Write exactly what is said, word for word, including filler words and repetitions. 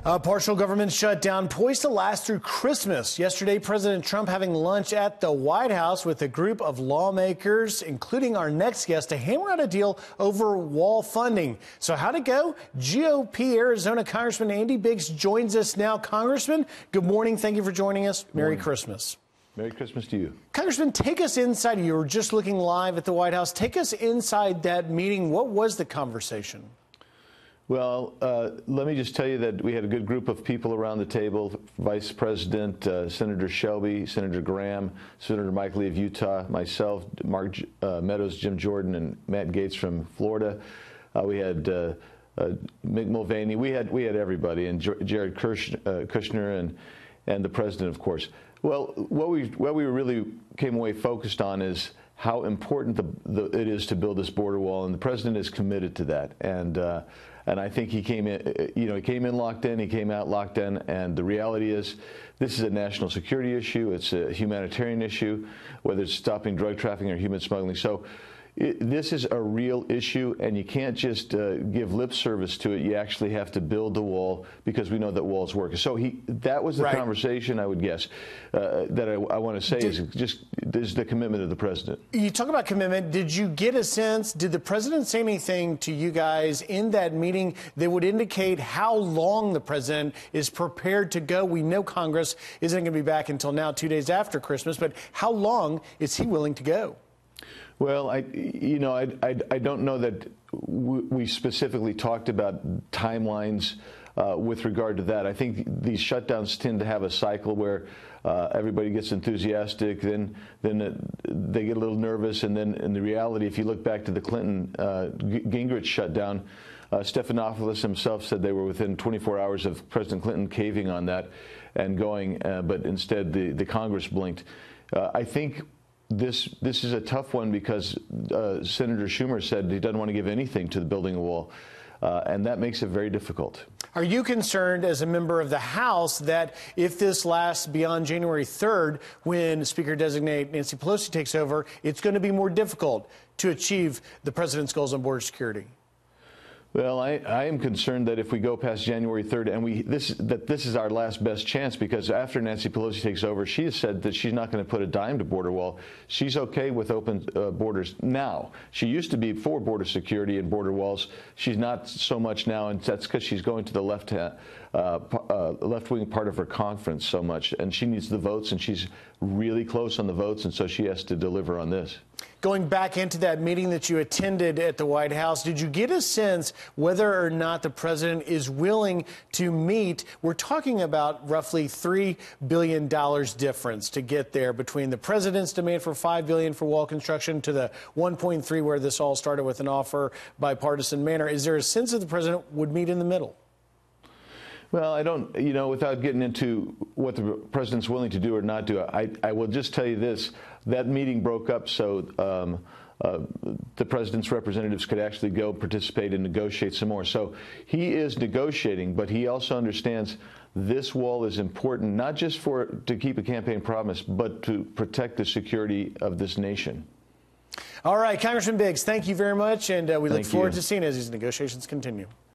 A partial government shutdown poised to last through Christmas. Yesterday, President Trump having lunch at the White House with a group of lawmakers, including our next guest, to hammer out a deal over wall funding. So how'd it go? G O P Arizona Congressman Andy Biggs joins us now. Congressman, good morning. Thank you for joining us. Merry Christmas. Merry Christmas to you. Congressman, take us inside. You were just looking live at the White House. Take us inside that meeting. What was the conversation? Well, uh, let me just tell you that we had a good group of people around the table. Vice President, uh, Senator Shelby, Senator Graham, Senator Mike Lee of Utah, myself, Mark uh, Meadows, Jim Jordan, and Matt Gaetz from Florida. Uh, we had uh, uh, Mick Mulvaney. We had we had everybody, and Jared Kush, uh, Kushner, and and the president, of course. Well, what we what we really came away focused on is how important the, the, it is to build this border wall, and the president is committed to that. And uh, and I think he came in, you know, he came in locked in, he came out locked in, and the reality is, this is a national security issue. It's a humanitarian issue, whether it's stopping drug trafficking or human smuggling. So it, this is a real issue, and you can't just uh, give lip service to it. You actually have to build the wall, because we know that walls work. So he, that was the right. conversation, I would guess, uh, that I, I want to say did, is just is the commitment of the president. You talk about commitment. Did you get a sense, did the president say anything to you guys in that meeting that would indicate how long the president is prepared to go? We know Congress isn't going to be back until now, two days after Christmas, but how long is he willing to go? Well, I, you know, I, I, I don't know that we specifically talked about timelines uh, with regard to that. I think these shutdowns tend to have a cycle where uh, everybody gets enthusiastic, then then it, they get a little nervous, and then in the reality, if you look back to the Clinton uh, Gingrich shutdown, uh, Stephanopoulos himself said they were within twenty-four hours of President Clinton caving on that and going, uh, but instead the, the Congress blinked. Uh, I think This this is a tough one, because uh, Senator Schumer said he doesn't want to give anything to the building a wall, uh, and that makes it very difficult. Are you concerned, as a member of the House, that if this lasts beyond January third, when Speaker-designate Nancy Pelosi takes over, it's going to be more difficult to achieve the president's goals on border security? Well, I, I am concerned that if we go past January third, and we this that this is our last best chance, because after Nancy Pelosi takes over, she has said that she's not going to put a dime to border wall. She's okay with open uh, borders now. She used to be for border security and border walls. She's not so much now, and that's because she's going to the left uh, uh, left-wing part of her conference so much, and she needs the votes, and she's really close on the votes, and so she has to deliver on this. Going back into that meeting that you attended at the White House, did you get a sense whether or not the president is willing to meet? We're talking about roughly three billion dollars difference to get there between the president's demand for five billion dollars for wall construction to the one point three where this all started with an offer bipartisan manner. Is there a sense that the president would meet in the middle? Well, I don't, you know, without getting into what the president's willing to do or not do, I, I will just tell you this. That meeting broke up so um, uh, the president's representatives could actually go participate and negotiate some more. So he is negotiating, but he also understands this wall is important, not just for to keep a campaign promise, but to protect the security of this nation. All right, Congressman Biggs, thank you very much, and uh, we thank look forward you. to seeing as these negotiations continue.